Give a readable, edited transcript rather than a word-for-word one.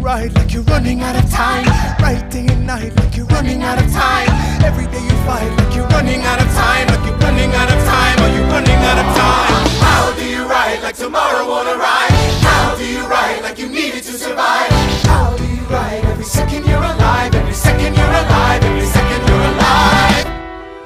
ride like you're running out of time. Right day and night like you're running out of time. Every day you fight like you're running out of time. Like you're running out of time. Are you running out of time?